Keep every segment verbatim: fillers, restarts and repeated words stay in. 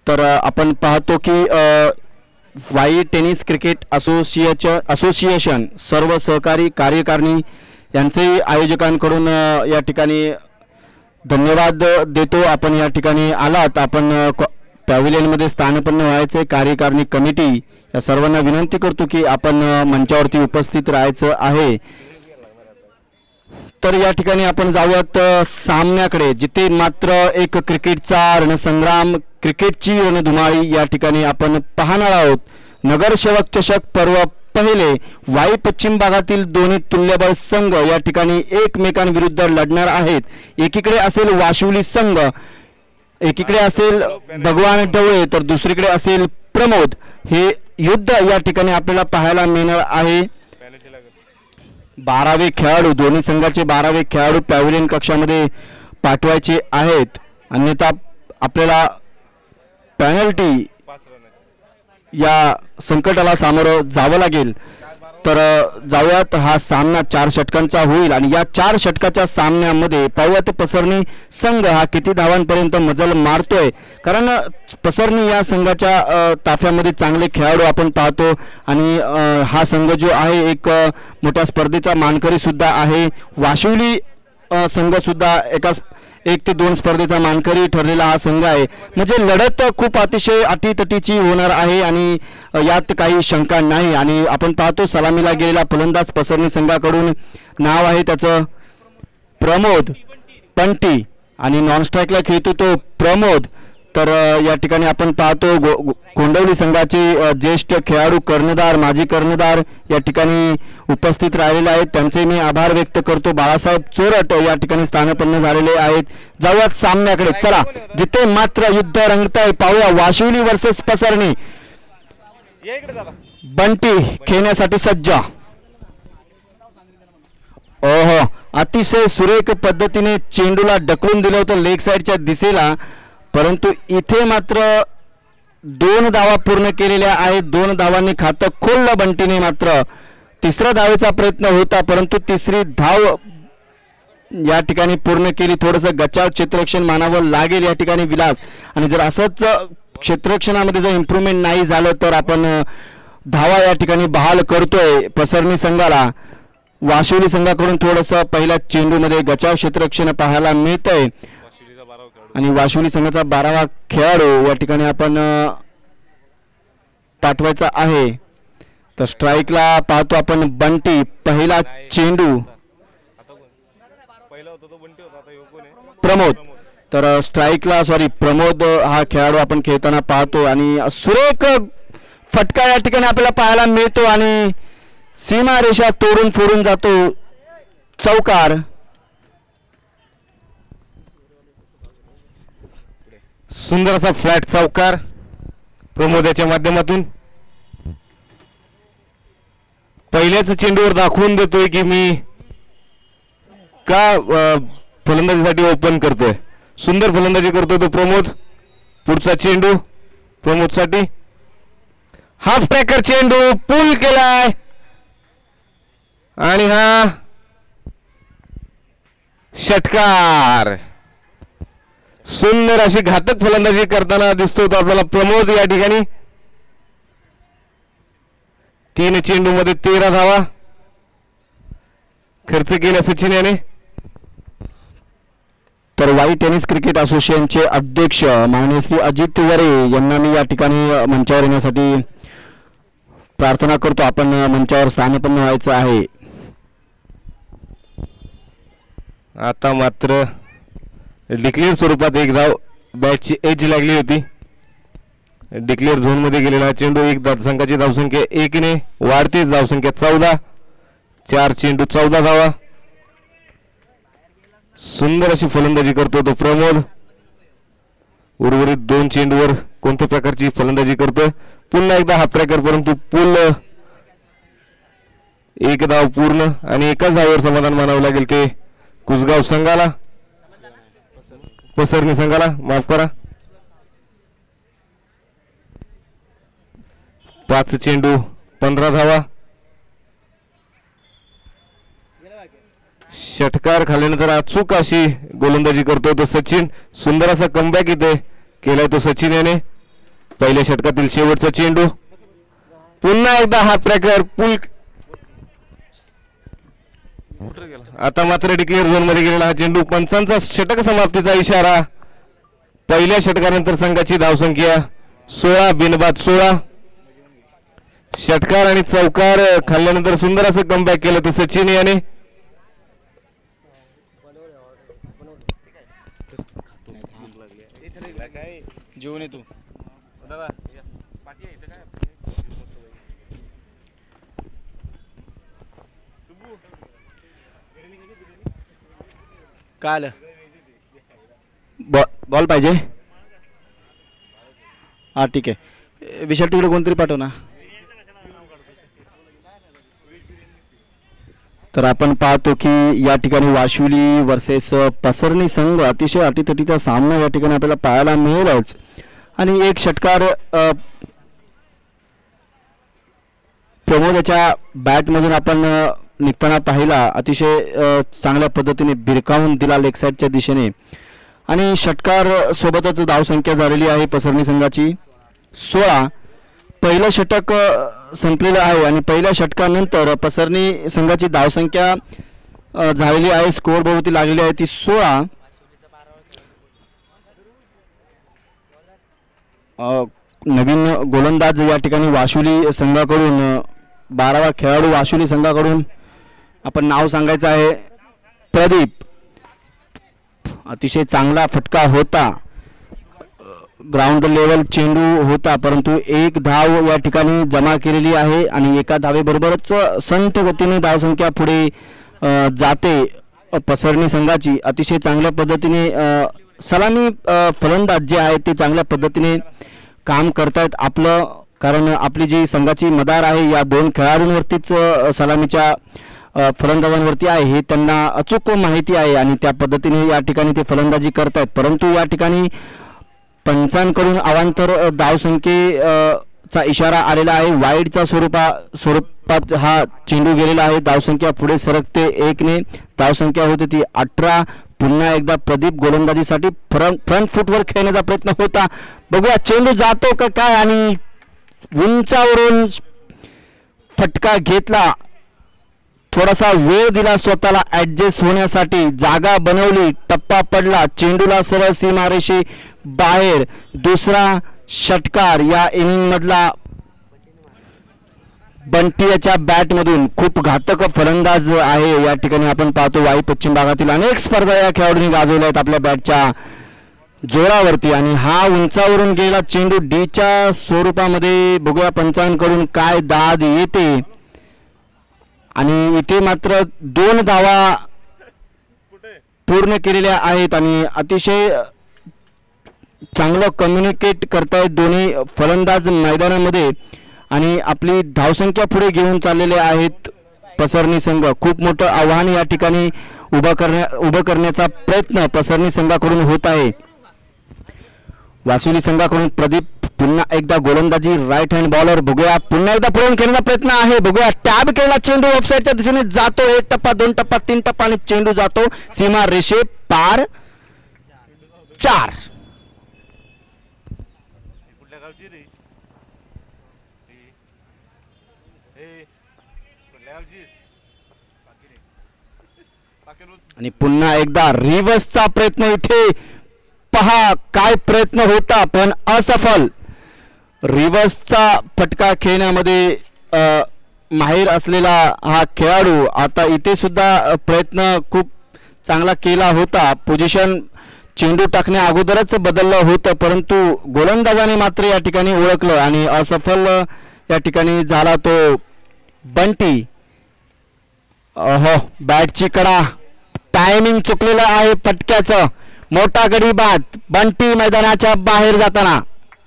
तर आपण पाहतो की Wai tennis cricket association association सर्व सहकारी कार्यकारिणी यांचे आयोजकांकडून या ठिकाणी धन्यवाद देतो। आपण या ठिकाणी आलात, आपण पॅव्हिलियनमध्ये स्थानपन्न व्हायचे, कार्यकारिणी कमिटी या सर्वांना विनंती करतो की आपण मंचावरती उपस्थित राहायचं आहे। तर या ठिकाणी आपण जाऊयात सामन्याकडे, जिथे मात्र एक क्रिकेटचा रणसंग्राम, क्रिकेटची रणधुमाळी या ठिकाणी आपण पाहणार आहोत। नगर सेवक चषक पर्व पहिले वाई पश्चिम भागातील दोन्ही तुल्यबळ संघ या ठिकाणी एकमेकांविरुद्ध लढणार आहेत। एकीकडे असेल वाशिवली संघ, एकीकडे असेल भगवान ढवळे, तर दुसरीकडे असेल प्रमोद। हे युद्ध या ठिकाणी आपल्याला पाहायला मिळणार आहे। बारावे खेळाडू, दोन्ही संघाचे बारावे खेळाडू पॅव्हिलियन कक्षामध्ये पाठवायचे आहेत, अन्यथा आपल्याला पेनल्टी या संकटाला सामोरं जावं लागेल। तर जाऊयात, हा सामना चार षटकांचा होईल आणि या चार षटकाच्या सामन्यामध्ये पाहूयात पसरणी संघ हा किती धावांपर्यंत मजल मारतोय, कारण पसरणी या संघाच्या ताफ्यामध्ये चांगले खेळाडू आपण पाहतो आणि हा संघ जो आहे एक मोठ्या स्पर्धेचा मानकरी सुद्धा आहे। वाशिवली संघ सुद्धा एका एक ते दोन स्पर्धेचा मानकरी ठरलेला हा संघ आहे, म्हणजे लढत खूप अतिशय अटीतटीची होणार आहे आणि यात काही शंका नाही। आणि आपण पाहतो सलामीला गेलेला फलंदाज पसरणी संघाकडून नाव आहे त्याचं प्रमोद पंटी आणि नॉन स्ट्राईकला खेळतो तो प्रमोद। तर या ठिकाणी आपण पाहतो कोंडवली संघाचे ज्येष्ठ खेळाडू कर्णधार, माजी कर्णधार या ठिकाणी उपस्थित राहिलेले आहेत, त्यांचे मी आभार व्यक्त करतो। बाळासाहेब चोरट या ठिकाणी स्थानपन्न झालेले आहेत। जाऊयात सामन्याकडे, चला, जिथे मात्र युद्ध रंगतंय, पाहूया वाशिवली वर्सेस पसरणी। बंटी खेळण्यासाठी सज्ज। ओहो, अतिशय सुरेख पद्धतीने चेंडूला ढकलून दिलं होतं लेग साइडच्या दिशेला, परंतु इथे मात्र दोन धावा पूर्ण केलेल्या आहेत। दोन धावांनी खातं खोललं बंटीने। मात्र तिसऱ्या धावेचा प्रयत्न होता, परंतु तिसरी धाव या ठिकाणी पूर्ण केली। थोडंसं गचाळ क्षेत्ररक्षण मानावं लागेल या ठिकाणी विलास, आणि जर असंच क्षेत्ररक्षणामध्ये जर इम्प्रूव्हमेंट नाही झालं तर आपण धावा या ठिकाणी बहाल करतोय पसरणी संघाला। वाशिवली संघाकडून थोडंसं पहिल्या चेंडूमध्ये गचाळ क्षेत्ररक्षण पाहायला मिळतंय आणि वाशिवली संघाचा बारावा खेळाडू या ठिकाणी आपण पाठवायचा आहे। तर स्ट्राईकला पाहतो आपण बंटी, पहिला चेंडू प्रमोद, तर स्ट्राईकला सॉरी प्रमोद हा खेळाडू आपण खेळताना पाहतो आणि सुरेख फटका या ठिकाणी आपल्याला पाहायला मिळतो आणि सीमा रेषा तोडून फोडून जातो चौकार। सुंदर असा फ्लॅट चौकार प्रमोदाच्या माध्यमातून पहिल्याच चेंडूवर दाखवून देतोय की मी का फलंदाजीसाठी ओपन करतोय। सुंदर फलंदाजी करतोय तो प्रमोद। पुढचा चेंडू प्रमोदसाठी, हाफ ट्रॅकर चेंडू पुल केलाय आणि हा षटकार। सुंदर अशी घातक फलंदाजी करताना दिसतो तो आपल्याला प्रमोद या ठिकाणी। तीन चेंडू मध्ये तेरा धावा खर्च केला सचिन याने। तर वाई टेनिस क्रिकेट असोसिएशनचे अध्यक्ष माननीय श्री अजित वरे यांना मी या ठिकाणी मंचावर येण्यासाठी प्रार्थना करतो। आपण मंचावर स्थानपन्न व्हायचं आहे। आता मात्र डिक्लेअर स्वरूपात एक धाव बॅटची एज लागली होती। डिक्लेअर झोन मध्ये गेलेला चेंडू, एक धावसंख्याची धावसंख्या एकने वाढते, धावसंख्या चौदा, चार चेंडू चौदा धावा। सुंदर अशी फलंदाजी करतो तो प्रमोद। उर्वरित दोन चेंडूवर कोणत्या प्रकारची फलंदाजी करतोय, पुन्हा एकदा हाफ ट्रॅकर, परंतु पुल एक धाव पूर्ण आणि एकाच धावावर समाधान मानावं लागेल ते कुसगाव संघाला, पसरणी संघाला, माफ करा। पाच चेंडू पंधरा धावा। षटकार खाल्यानंतर अचूक अशी गोलंदाजी करतोय तो सचिन। सुंदर असा कमबॅक इथे केलाय तो सचिन याने। पहिल्या षटकातील शेवटचा चेंडू. पुन्हा एकदा हा ट्रॅकर पुल. आता मात्र डिक्लेअर झोन मध्ये गेलेला हा चेंडू. पंचांचा षटक समाप्तीचा इशारा. पहिल्या षटकानंतर संघाची धावसंख्या सोळा बिनबाद सोळा. षटकार आणि चौकार खाल्ल्यानंतर सुंदर असं कमबॅक केलं तर सचिन याने. जेवण येतो काय आलं बॉल पाहिजे. हा ठीक आहे विशाल तिकडे कोणतरी पाठव ना. तर आपण पाहतो की या ठिकाणी वाशिवली वर्सेस पसरणी संघ अतिशय अटीतटीचा सामना या ठिकाणी आपल्याला पाहायला मिळेलच. आणि एक षटकार प्रमोदच्या बॅटमधून आपण निघताना पाहिला. अतिशय चांगल्या पद्धतीने भिरकावून दिला लेग साईडच्या दिशेने. आणि षटकार सोबतच धावसंख्या झालेली आहे पसरणी संघाची सोळा. पहिलं षटक संपलेलं आहे आणि पहिल्या षटकानंतर पसरणी संघाची धावसंख्या झालेली आहे स्कोअर भोवती लागलेली आहे ती सोळा. नवीन गोलंदाज या ठिकाणी वाशिवली संघाकडून बारावा खेळाडू वाशिवली संघाकडून आपण नाव सांगायचं आहे प्रदीप. अतिशय चांगला फटका होता. ग्राउंड लेवल चेंडू होता परंतु एक धाव या ठिकाणी जमा केलेली आहे आणि एका धावेबरोबरच संथ गतीने धावसंख्या पुढे जाते पसरणी संघाची. अतिशय चांगल्या पद्धतीने सलामी फलंदाज जे आहेत ते चांगल्या पद्धतीने काम करतायत आपलं. कारण आपली जी संघाची मदार आहे या दोन खेळाडूंवरतीच सलामीच्या फलंदाजांवरती आहे हे त्यांना अचूक माहिती आहे आणि त्या पद्धतीने या ठिकाणी ते फलंदाजी करतायत. परंतु या ठिकाणी पंचांकडून अवांतर धावसंख्येचा इशारा आलेला आहे. वाईडचा स्वरूपा स्वरूपात हा चेंडू गेलेला आहे. धावसंख्या पुढे सरकते एकने. धावसंख्या होती ती अठरा. पुन्हा एकदा प्रदीप गोलंदाजीसाठी फ्रंट फ्रंट फुटवर खेळण्याचा प्रयत्न होता. बघूया चेंडू जातो का काय आणि उंचावरून फटका घेतला. थोडासा वेळ दिला स्वतःला ऍडजस्ट होण्यासाठी. जागा बनवली. टप्पा पडला. चेंडूला सरळ सीमारेषे बाहेर. दुसरा षटकार या इनिंग मधला बंटी याच्या बॅट मधून. खूप घातक फलंदाज आहे या ठिकाणी आपण पाहतो. वाई पश्चिम भागातील अनेक स्पर्धा या खेळाडूंनी गाजवल्या आहेत आपल्या बॅटच्या जोरावरती. आणि हा उंचावरून गेलेला चेंडू डीच्या स्वरूपामध्ये. बघूया पंचांकडून काय दाद येते. आणि इथे मात्र दोन धावा पूर्ण केलेल्या आहेत आणि अतिशय चांगलं कम्युनिकेट करतायत दोन्ही फलंदाज मैदानामध्ये आणि आपली धावसंख्या पुढे घेऊन चाललेले आहेत पसरणी संघ. खूप मोठं आव्हान या ठिकाणी उभं करण्या उभं करण्याचा प्रयत्न पसरणी संघाकडून होत आहे. वाशिवली संघाकडून प्रदीप पुन्हा एकदा गोलंदाजी राईट हँड बॉलर. बघूया पुन्हा एकदा पुढून खेळण्याचा प्रयत्न आहे. बघूया टॅब केलेला चेंडू ऑफसाईडच्या दिशेने जातो. एक टप्पा दोन टप्पा तीन टप्पा आणि चेंडू जातो सीमा रेषे पार. चार. आणि पुन्हा एकदा रिव्हर्सचा प्रयत्न. इथे पहा काय प्रयत्न होता पण असफल. रिव्हर्सचा फटका खेळण्यामध्ये माहिर असलेला हा खेळाडू आता इथे सुद्धा प्रयत्न खूप चांगला केला होता. पोझिशन चेंडू टाकण्या अगोदरच बदललं होतं परंतु गोलंदाजाने मात्र या ठिकाणी ओळखलं आणि असफल या ठिकाणी झाला तो बंटी. हो बॅटची कडा. टायमिंग चुकलेलं आहे फटक्याचं. मोठा गडी बाद. बंटी मैदानाच्या बाहेर जाताना.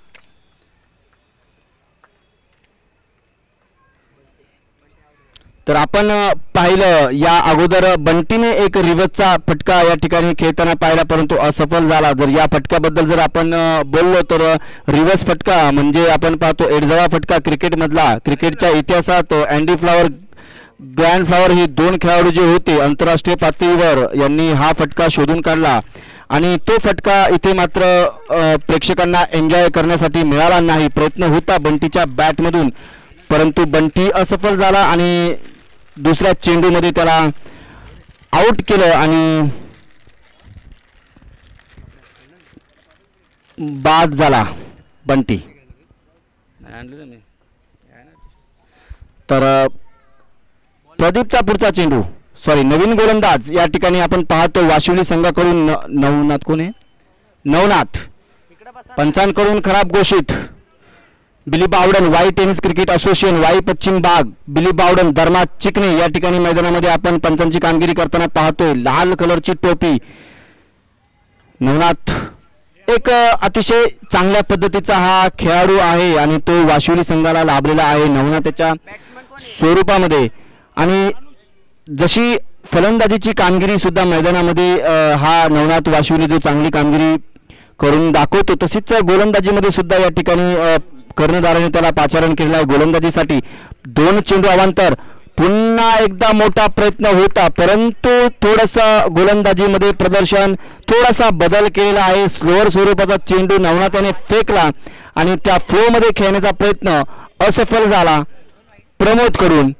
तर आपण पाहिलं या अगोदर बंटीने एक रिव्हर्सचा फटका या ठिकाणी खेळताना पाहिला परंतु असफल झाला. जर या फटक्याबद्दल जर आपण बोललो तर रिव्हर्स फटका म्हणजे आपण पाहतो एडजवा फटका क्रिकेटमधला. क्रिकेटच्या इतिहासात अँडी फ्लॉवर ग्रँड फ्लॉवर ही दोन खेळाडू जे होते आंतरराष्ट्रीय पातळीवर यांनी हा फटका शोधून काढला आणि तो फटका इथे मात्र अ, प्रेक्षकांना एन्जॉय करण्यासाठी मिळाला नाही. प्रयत्न होता बंटीच्या बॅटमधून, परंतु बंटी असफल झाला आणि दुसऱ्या चेंडूमध्ये त्याला आउट केलं आणि बाद झाला बंटी. तर अ, प्रदीपचा पुढचा चेंडू, सॉरी नवीन गोलंदाज या ठिकाणी आपण पाहतो वाशिवली संघाकडून न- नवनाथ कोण आहे, नवनाथ पंचांकडून खराब घोषित. Billy Bowden Wai tennis cricket association Wai पश्चिम भाग, बिली बावडन धर्मा चिकणे या ठिकाणी मैदानामध्ये आपण पंचांची कामगिरी करताना पाहतोय. लाल कलरची टोपी. नवनाथ एक अ, अतिशय चांगल्या पद्धतीचा हा खेळाडू आहे आणि तो वाशिवली संघाला लाभलेला आहे नवनाथच्या स्वरूपामध्ये. आणि जशी फलंदाजीची कामगिरी सुद्धा मैदानामध्ये अ, हा नवनाथ वाशिवली जो चांगली कामगिरी करून दाखवतो, तशीच गोलंदाजीमध्ये सुद्धा या ठिकाणी अ, कर्णधाराने त्याला पाचारण केलेलं आहे. गोलंदाजीसाठी दोन चेंडू अवांतर. पुन्हा एकदा मोठा प्रयत्न होता, परंतु थोडासा गोलंदाजीमध्ये प्रदर्शन थोडासा बदल केलेला आहे. स्लोअर स्वरूपाचा चेंडू नवनाथाने फेकला आणि त्या फ्लोमध्ये खेळण्याचा प्रयत्न असफल झाला प्रमोद कडून.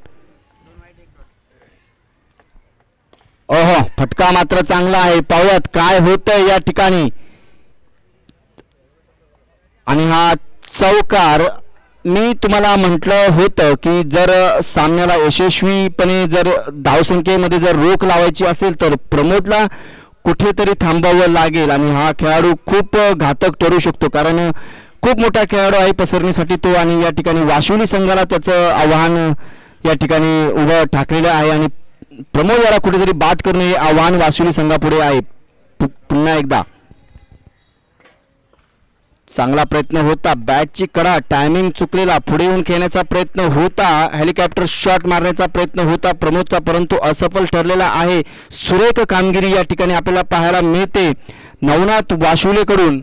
ओहो, फटका मात्र चांगला आहे. पाहूयात काय होतंय या ठिकाणी. आणि हा चौकार, मी तुम्हाला म्हटलं होतं की जर सामन्याला यशस्वीपणे जर धावसंख्येमध्ये जर रोख लावायची असेल तर प्रमोदला कुठेतरी थांबावं लागेल आणि हा खेळाडू खूप घातक ठरू शकतो, कारण खूप मोठा खेळाडू आहे पसरणीसाठी तो. आणि या ठिकाणी वाशिवली संघाला त्याचं आव्हान या ठिकाणी उभं ठाकलेलं आहे आणि प्रमोद याला कुठेतरी बाद करणे हे आव्हान वाशिवली संघापुढे आहे. पुन्हा एकदा चांगला प्रयत्न होता, बॅटची कडा, टायमिंग चुकलेला, पुढे येऊन खेळण्याचा प्रयत्न होता, हेलिकॉप्टर शॉट मारण्याचा प्रयत्न होता प्रमोदचा, परंतु असफल ठरलेला आहे. सुरेख कामगिरी या ठिकाणी आपल्याला पाहायला मिळते नवनाथ वाशिवलेकडून.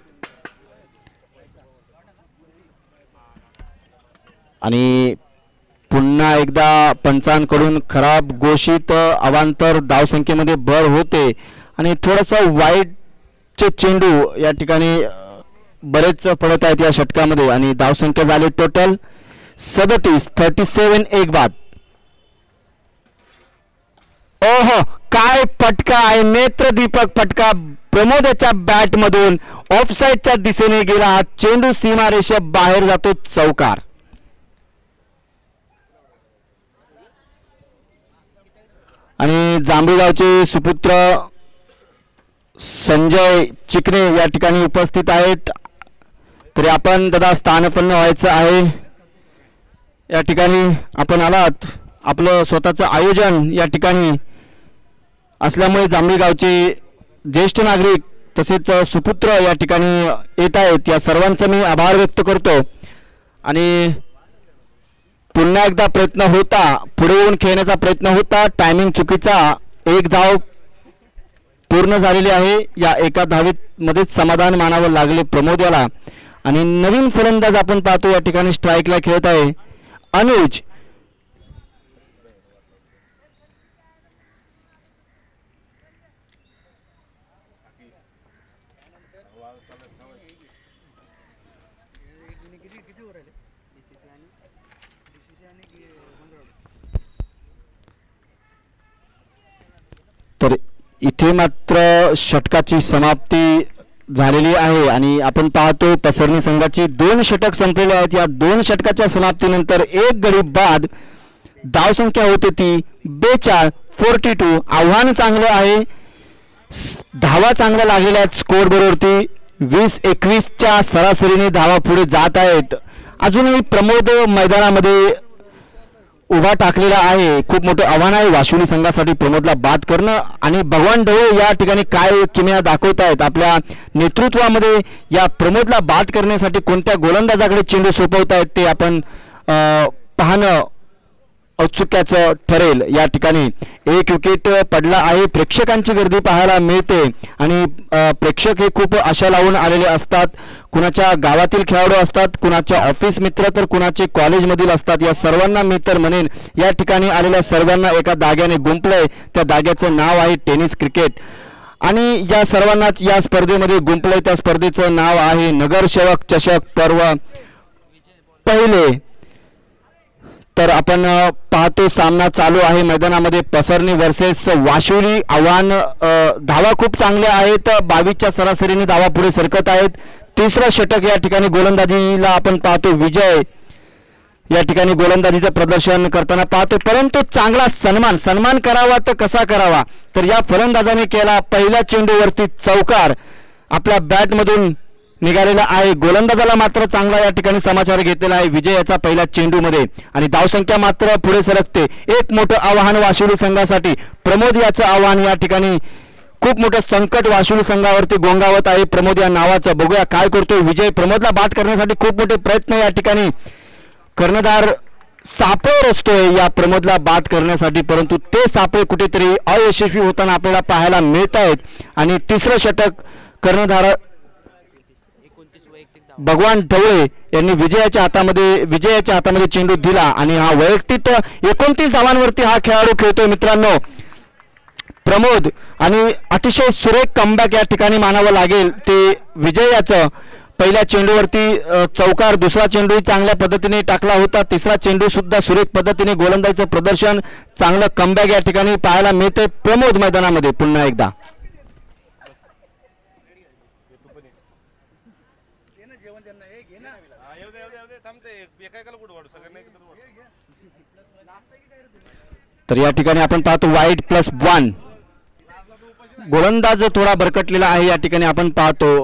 आणि पुन्हा एकदा पंचांकडून खराब घोषित अवांतर धावसंख्येमध्ये भर होते आणि थोडासा वाईटचे चेंडू या ठिकाणी बरेच पडत आहेत या षटकामध्ये आणि धावसंख्या झाली टोटल सदतीस. थर्टी सेवन एक बाद. ओहो, काय फटका आहे, नेत्रदीपक फटका प्रमोदच्या बॅट मधून ऑफसाईडच्या दिशेने गेला. हा चेंडू सीमारेषे बाहेर जातो, चौकार. आणि जांभळगावचे सुपुत्र संजय चिकणे या ठिकाणी उपस्थित आहेत. तरी आपण दादा स्थानपन्न व्हायचं आहे. या ठिकाणी आपण आलात, आपलं स्वतःचं आयोजन या ठिकाणी असल्यामुळे जांभळगावचे ज्येष्ठ नागरिक तसेच सुपुत्र या ठिकाणी येत आहेत. या सर्वांचा मी आभार व्यक्त करतो. आणि पुन्हा एकदा प्रयत्न होता, पुढे येऊन खेळण्याचा प्रयत्न होता, टायमिंग चुकीचा. एक धाव पूर्ण झालेली आहे. या एका धावेत मध्येच समाधान मानावं लागले प्रमोद याला. आणि नवीन फलंदाज आपण पाहतो या ठिकाणी स्ट्राईकला खेळत आहे अनुज. तर इथे मात्र षटकाची समाप्ती झालेली आहे आणि आपण पाहतो पसरणी संघाची दोन षटक संपलेले आहेत. या दोन षटकाच्या समाप्तीनंतर एक गडी बाद. धावसंख्या होते ती बेचाळ फोर्टी टू. आव्हान चांगलं आहे, धावा चांगल्या लागलेल्या आहेत. स्कोर बरोबरती वीस एकवीसच्या सरासरीने धावा पुढे जात आहेत. अजूनही प्रमोद मैदानामध्ये उभा टाकलेला आहे. खूप मोठं आव्हान आहे वाशिवली संघासाठी प्रमोदला बाद करणं. आणि भगवान ढवळे या ठिकाणी काय किमया दाखवत आहेत आपल्या नेतृत्वामध्ये. या प्रमोदला बाद करण्यासाठी कोणत्या गोलंदाजाकडे चेंडू सोपवत आहेत ते आपण पाहणं औत्सुक्याचं ठरेल. या ठिकाणी एक विकेट पडला आहे. प्रेक्षकांची गर्दी पाहायला मिळते आणि प्रेक्षक हे खूप आशा लावून आलेले असतात. कुणाच्या गावातील खेळाडू असतात, कुणाच्या ऑफिस मित्र तर कुणाचे कॉलेजमधील असतात. या सर्वांना मी तर म्हणेन या ठिकाणी आलेल्या सर्वांना एका दाग्याने गुंपलंय. त्या दाग्याचं नाव आहे टेनिस क्रिकेट. आणि या सर्वांनाच या स्पर्धेमध्ये गुंपलंय त्या स्पर्धेचं नाव आहे नगरसेवक चषक पर्व पहिले। तर आपण पाहतो सामना चालू आहे मैदानामध्ये पसरणी वर्सेस वाशिवली। आव्हान धावा खूप चांगल्या आहेत, बावीसच्या सरासरीने धावा पुढे सरकत आहेत। तिसरा षटक या ठिकाणी गोलंदाजीला आपण पाहतो विजय या ठिकाणी गोलंदाजीचं प्रदर्शन करताना पाहतो, परंतु चांगला सन्मान सन्मान करावा तर कसा करावा, तर या फलंदाजाने केला पहिल्या चेंडूवरती चौकार आपल्या बॅटमधून निघालेला आहे। गोलंदाजाला मात्र चांगला या ठिकाणी समाचार घेतलेला आहे विजयाचा पहिल्या चेंडूमध्ये आणि धावसंख्या मात्र पुढे सरकते। एक मोठं आव्हान वाशिवली संघासाठी, प्रमोद याचं आव्हान या ठिकाणी खूप मोठं संकट वाशिवली संघावरती गोंगावत आहे प्रमोद या नावाचं। बघूया काय करतो विजय। प्रमोदला बाद करण्यासाठी खूप मोठे प्रयत्न या ठिकाणी कर्णधार सापळे रचतोय या प्रमोदला बाद करण्यासाठी, परंतु ते सापळे कुठेतरी अयशस्वी होताना आपल्याला पाहायला मिळत आहेत। आणि तिसरं षटक कर्णधार भगवान ढवळे यांनी विजयाच्या हातामध्ये विजयाच्या हातामध्ये चेंडू दिला आणि हा वैयक्तिक एकोणतीस धावांवरती हा खेळाडू खेळतोय मित्रांनो प्रमोद, आणि अतिशय सुरेख कमबॅक या ठिकाणी मानावं लागेल ते विजयाचं। पहिल्या चेंडूवरती चौकार, दुसरा चेंडू चांगल्या पद्धतीने टाकला होता, तिसरा चेंडू सुद्धा सुरेख पद्धतीने गोलंदाजीचं प्रदर्शन, चांगलं कमबॅक या ठिकाणी पाहायला मिळते प्रमोद मैदानामध्ये पुन्हा एकदा। तर या ठिकाणी आपण पाहतो वाईट प्लस वन, गोलंदाज थोडा भरकटलेला आहे या ठिकाणी आपण पाहतो।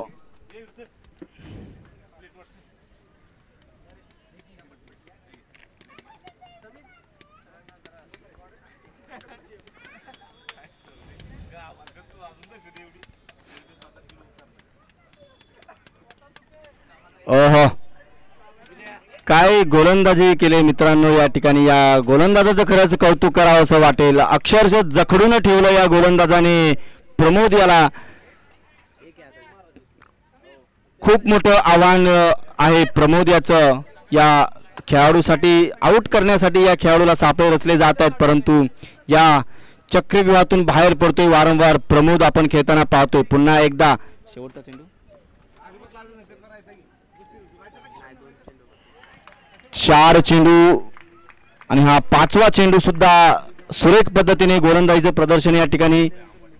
ओहो काय गोलंदाजी केले मित्रांनो या ठिकाणी। या गोलंदाजाचं खरंच कौतुक करावं असं वाटेल, अक्षरशः जखडून ठेवलं या गोलंदाजाने प्रमोद याला। खूप मोठं आव्हान आहे प्रमोद याचं या खेळाडूसाठी, आउट करण्यासाठी या खेळाडूला सापळे रचले जात आहेत, परंतु या चक्रव्यूहातून बाहेर पडतोय वारंवार प्रमोद आपण खेळताना पाहतोय। पुन्हा एकदा शेवटचा चेंडू, चार चेंडू आणि हा पाचवा चेंडू सुद्धा सुरेख पद्धतीने गोलंदाजीचं प्रदर्शन या ठिकाणी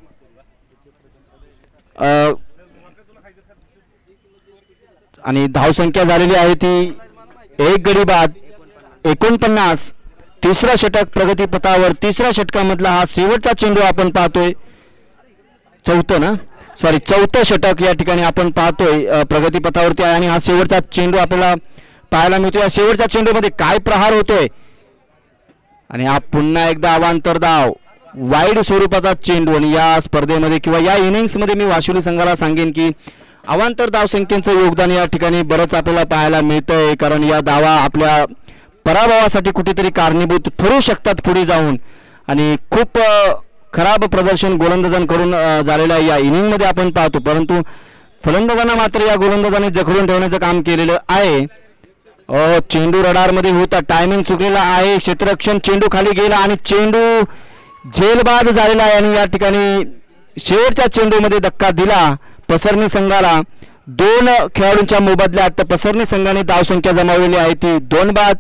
आणि धावसंख्या झालेली आहे ती एक गडी बाद एकोणपन्नास। तिसरा षटक प्रगतीपथावर, तिसऱ्या षटकामधला हा शेवटचा चेंडू आपण पाहतोय, चौथं ना सॉरी चौथं षटक या ठिकाणी आपण पाहतोय प्रगतीपथावरती आहे आणि हा शेवटचा चेंडू आपल्याला पाहायला मिळतोय। या शेवटच्या चेंडूमध्ये काय प्रहार होतोय आणि हा पुन्हा एकदा अवांतर धाव, वाईड स्वरूपाचा चेंडू। आणि या स्पर्धेमध्ये किंवा या इनिंग्समध्ये मी वाशिवली संघाला सांगेन की अवांतर धाव संख्येचं योगदान या ठिकाणी बरंच आपल्याला पाहायला मिळतंय, कारण या धावा आपल्या पराभवासाठी कुठेतरी कारणीभूत ठरू शकतात पुढे जाऊन। आणि खूप खराब प्रदर्शन गोलंदाजांकडून झालेलं आहे या इनिंगमध्ये आपण पाहतो, परंतु फलंदाजांना मात्र या गोलंदाजाने जखडून ठेवण्याचं काम केलेलं आहे। अ चेंडू रडारमध्ये होता, टायमिंग चुकलेला आहे, क्षेत्ररक्षण चेंडू खाली गेला आणि चेंडू झेलबाद झालेला आहे आणि या ठिकाणी शेवटच्या चेंडूमध्ये धक्का दिला पसरणी संघाला। दोन खेळाडूंच्या मोबदल्यात पसरणी संघाने धावसंख्या जमावलेली आहे ती दोन बाद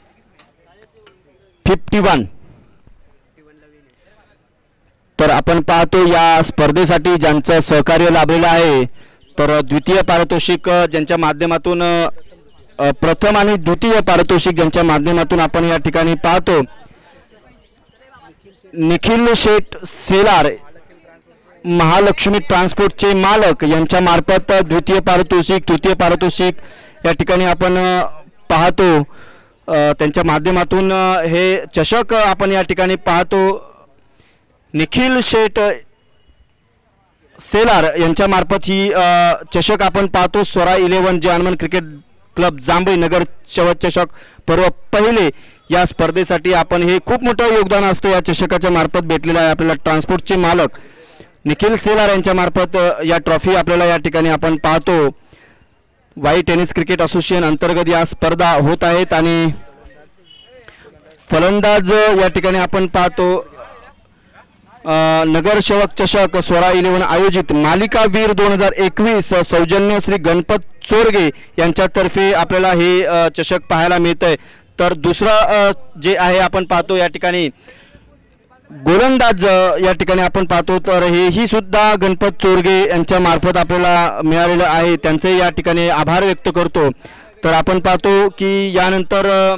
फिफ्टी वन। तर आपण पाहतो या स्पर्धेसाठी ज्यांचं सहकार्य लाभलेलं आहे, तर द्वितीय पारितोषिक ज्यांच्या माध्यमातून प्रथम आणि द्वितीय पारितोषिक ज्यांच्या माध्यमातून आपण या ठिकाणी पाहतो निखिल शेठ सेलार महालक्ष्मी ट्रान्सपोर्टचे मालक यांच्या मार्फत द्वितीय पारितोषिक तृतीय पारितोषिक या ठिकाणी आपण पाहतो, त्यांच्या माध्यमातून हे चषक आपण या ठिकाणी पाहतो। निखिल शेठ सेलार यांच्या मार्फत ही चषक आपण पाहतो। स्वरा इलेव्हन जे हनुमान क्रिकेट क्लब जांभळी नगर चषक पर्व पहिले या स्पर्धेसाठी आपण हे खूप मोठं योगदान असतं या चषकाच्या मार्फत भेटलेलं आहे आपल्याला। ट्रान्सपोर्टचे मालक निखिल सेलार यांच्या मार्फत या ट्रॉफी आपल्याला या ठिकाणी आपण पाहतो। वाई टेनिस क्रिकेट असोसिएशन अंतर्गत या स्पर्धा होत आहेत आणि फलंदाज या ठिकाणी आपण पाहतो अ, नगरसेवक चषक सोळा इलेव्हन आयोजित मालिका वीर दोन हजार एकवीस सौजन्य श्री गणपत चोरगे यांच्यातर्फे आपल्याला हे अ, चषक पाहायला मिळत आहे. तर दुसरं अ, जे आहे आपण पाहतो या ठिकाणी गोलंदाज अ, या ठिकाणी आपण पाहतो तर हे ही सुद्धा गणपत चोरगे यांच्या मार्फत आपल्याला मिळालेलं आहे. त्यांचे या ठिकाणी आभार व्यक्त करतो. तर आपण पाहतो की यानंतर अ,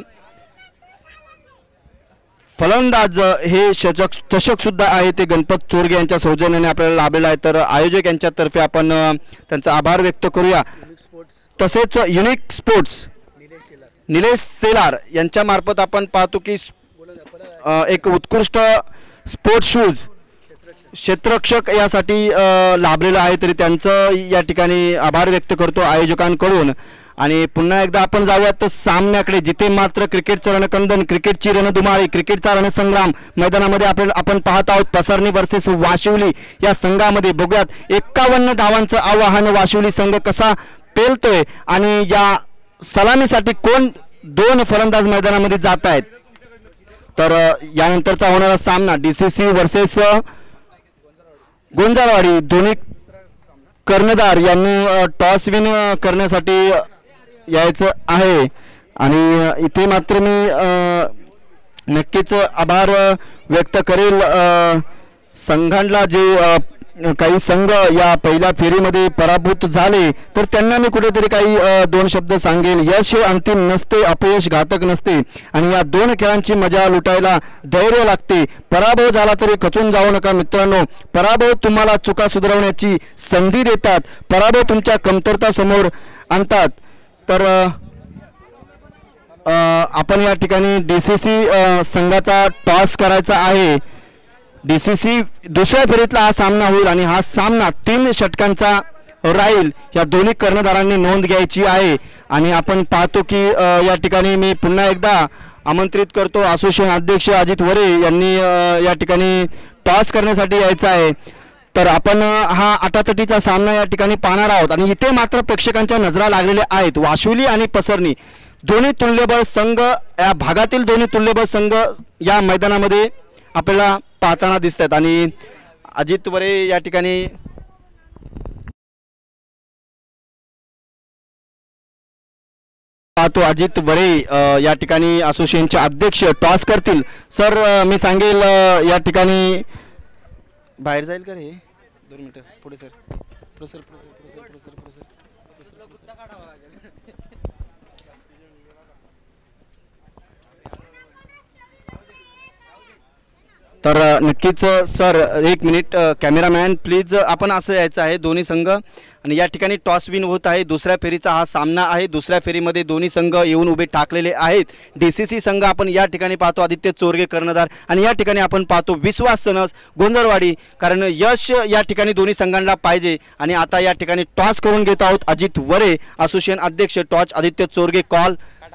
फलंदाज हे चषक चषक सुद्धा आहे ते गणपत चोरगे यांच्या सौजन्याने आपल्याला लाभलेलं आहे. तर आयोजक यांच्यातर्फे आपण अ, त्यांचा आभार व्यक्त करूया. तसेच युनिक स्पोर्ट्स निलेश सेलार यांच्या मार्फत आपण पाहतो की अ, एक उत्कृष्ट स्पोर्ट्स शूज क्षेत्ररक्षक यासाठी अ, लाभलेलं आहे. तरी त्यांचं या ठिकाणी आभार व्यक्त करतो आयोजकांकडून. आणि पुन्हा एकदा आपण जाऊयात तर सामन्याकडे, जिथे मात्र क्रिकेटचं रणकंदन, क्रिकेटची रणधुमाळी, क्रिकेटचा रणसंग्राम मैदानामध्ये आपल्याला आपण पाहत आहोत. पसरणी वर्सेस वाशिवली या संघामध्ये बघूयात एक्कावन्न धावांचं आवाहन वाशिवली संघ कसा पेलतोय आणि या सलामीसाठी कोण दोन फलंदाज मैदानामध्ये जात आहेत. तर यानंतरचा होणारा सामना D C C versus Gonjarwadi, दोन्ही कर्णधार यांनी टॉस विन करण्यासाठी यायचं आहे. आणि इथे मात्र मी नक्कीच आभार व्यक्त करेल संघांना जे काही संघ या पहिल्या फेरीमध्ये पराभूत झाले तर त्यांना मी कुठेतरी काही दोन शब्द सांगेल. यश हे अंतिम नसते, अपयश घातक नसते आणि या दोन खेळांची मजा लुटायला धैर्य लागते. पराभव झाला तरी खचून जाऊ नका मित्रांनो. पराभव तुम्हाला चुका सुधारवण्याची संधी देतात, पराभव तुमच्या कमतरता समोर आणतात. तर आपण या ठिकाणी डी सी सी संघाचा टॉस करायचा आहे. डी सी सी दुसऱ्या फेरीतला हा सामना होईल आणि हा सामना तीन षटकांचा राहील. या दोन्ही कर्णधारांनी नोंद घ्यायची आहे. आणि आपण पाहतो की या ठिकाणी मी पुन्हा एकदा आमंत्रित करतो असोसिएशन अध्यक्ष अजित वरे यांनी या ठिकाणी टॉस करण्यासाठी यायचं आहे. तर आपण हा आटातटीचा सामना या ठिकाणी पाहणार आहोत. आणि इथे मात्र प्रेक्षकांच्या नजरा लागलेल्या आहेत. वाशिवली आणि पसरणी दोन्ही तुल्यबळ संघ, या भागातील दोन्ही तुल्यबळ संघ या मैदानामध्ये आपल्याला पाहताना दिसत आहेत. आणि अजित वरे या ठिकाणी पाहतो अजित वरे या ठिकाणी असोसिएशनचे अध्यक्ष टॉस करतील. सर मी सांगेल या ठिकाणी बाहेर जाईल का रे, दोन मिनिटं पुढे सर, पुढे सर, पुढे सर, पुढे सर, पुढे सर, तर नक्कीच सर एक मिनिट कॅमेरामॅन प्लीज, आपण असं यायचं आहे दोन्ही संघ. आणि या ठिकाणी टॉस विन होत आहे. दुसऱ्या फेरीचा हा सामना आहे. दुसऱ्या फेरीमध्ये दोन्ही संघ येऊन उभे ठाकलेले आहेत. डी सी सी संघ आपण या ठिकाणी पाहतो आदित्य चोरगे कर्णधार आणि या ठिकाणी आपण पाहतो विश्वास सनस गोंजारवाडी. कारण यश या ठिकाणी दोन्ही संघांना पाहिजे. आणि आता या ठिकाणी टॉस करून घेत आहोत अजित वरे असोसिएशन अध्यक्ष. Toss Aditya Chorge call.